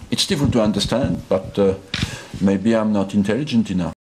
It's difficult to understand, but maybe I'm not intelligent enough.